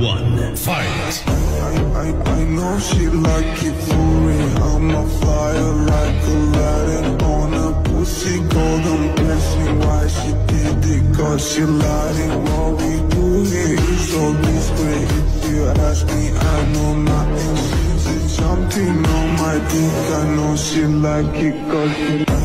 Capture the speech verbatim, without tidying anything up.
one, fight. I, I, I know she like it for real. I'm a fire like Aladdin on a pussy golden blessing. Why she did it? Cause she lied. What we do here is all discreet. If you ask me, I know nothing. She's something on my dick. I know she like it cause she